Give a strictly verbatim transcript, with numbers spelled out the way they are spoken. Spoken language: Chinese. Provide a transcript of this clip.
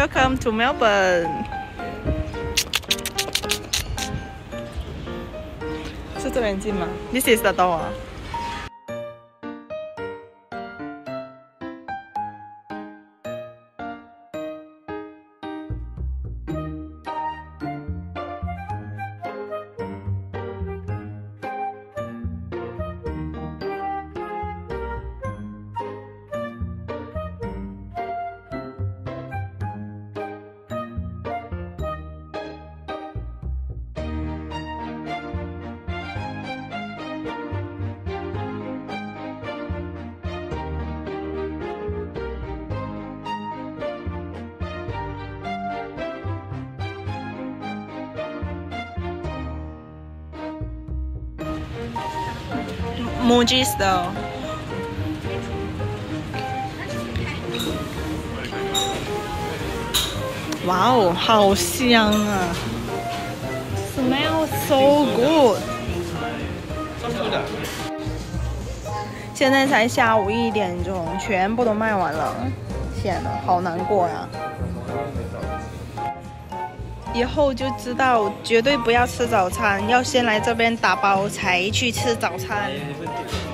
Welcome to Melbourne。是这边近吗 ？This is the door。Muji style。哇哦，好香啊 ！Smell so good。现在才下午一点钟，全部都卖完了，天呐，好难过呀！以后就知道，绝对不要吃早餐，要先来这边打包才去吃早餐。